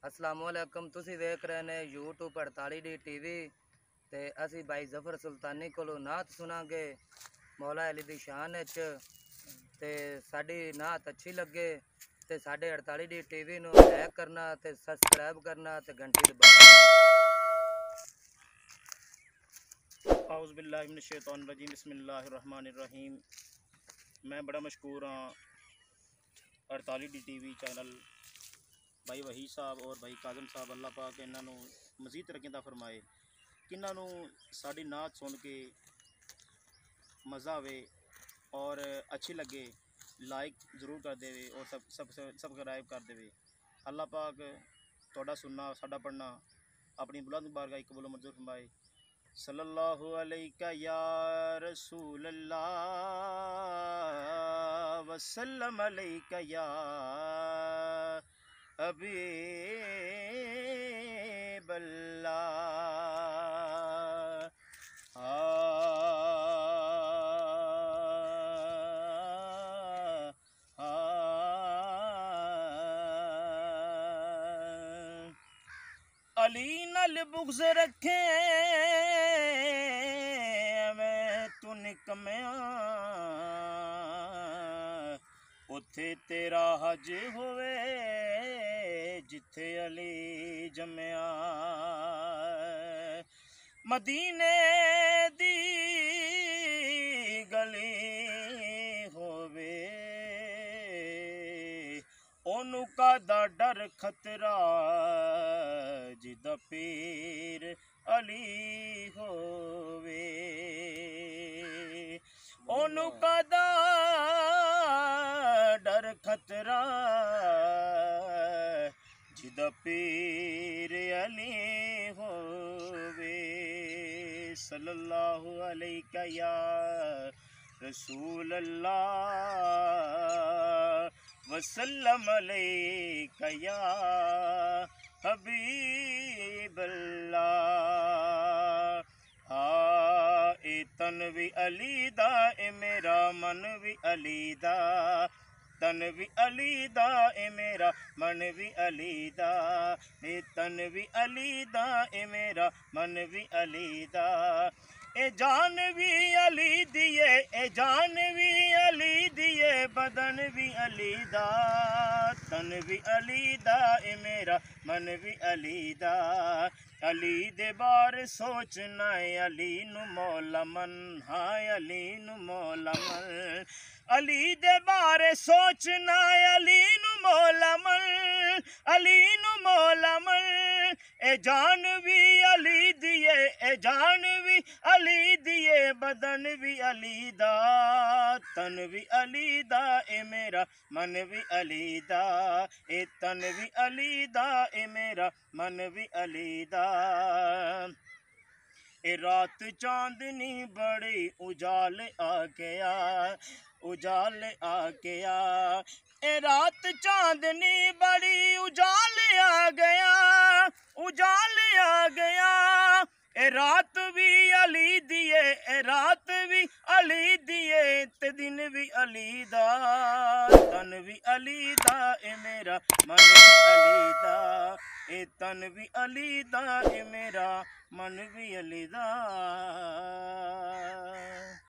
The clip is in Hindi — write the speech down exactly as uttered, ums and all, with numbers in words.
अस्सलामुअलैकुम। तुसी देख रहे ने यूट्यूब अड़ताली डी टी वी ते असी भाई जफर सुल्तानी कोलों नात सुनांगे मौला अली दी शान च। ते साडी नात अच्छी लगे ते साडे अड़ताली डी टी वी नू लाइक करना ते सब्सक्राइब करना ते घंटी दबाना। औज़ु बिल्लाहि मिनश शैतानिर रजीम, बिस्मिल्लाहिर रहमानिर रहीम। मैं बड़ा मशहूर हाँ अड़ताली डी टी वी चैनल भाई वही साहब और भाई काजम साहब, अल्लाह पाक इन्हों मजीद तरक्की दा फरमाए कि इन्हों साड़ी नात सुन के मज़ा आवे और अच्छी लगे। लाइक ज़रूर कर देवे और सब सब सब्सक्राइब कर देवे। अल्लाह पाक तोड़ा सुनना साड़ा पढ़ना अपनी बुलंद बारगाह कबूल मंजूर फरमाए। सल्लल्लाहु अलैका या रसूल अल्लाह वसल्लम अलैका या हबीब अल्लाह। आ आ अली नल बुग़्ज़ रखे मैं तू निकमया, उथे तेरा हज होवे जिथे अली जमया। मदीने दी गली होवे ओनू कादा डर खतरा जिदा पीर अली होवे। ओनू कादा डर खतरा जिदा पीर अली होवे। सल्लल्लाहु अलैका या रसूल अल्लाह वसल्लम अलैका या हबीब अल्लाह। आ ए तन भी अली दा ए मेरा मन भी अली दा, तन भी अली दा ए मेरा मन भी अली दा। ए तन भी अली दा ए मेरा मन भी अली दा। ए जान भी अली दिए ए जान भी अली दिए बदन भी अली दा, तन भी अली दा ए मेरा मन भी अली दा। अली दे बार सोचना है अली नू मौला मन, हाँ अली नू मौला मन। अली दे बारे सोचना अली नू मौला मन, अली नू मौला मन। ए जान भी अली दिए ए जान भी अली दिए बदन भी अली दा, तन भी अली दा ए मेरा मन भी अली दा। ए तन भी अली दा ए मेरा मन भी अली दा। ए रात चांदनी बड़ी उजाल आ गया, उजाल आ गया। ए रात चांदनी बड़ी उजाल आ गया, उजाल आ गया। ए रात भी अली दिए ए रात भी अली दिए ते दिन भी अली दा, तन भी अली दा ए मेरा मन भी अली दा। ए तन भी अली दा ए मेरा मन भी अली दा।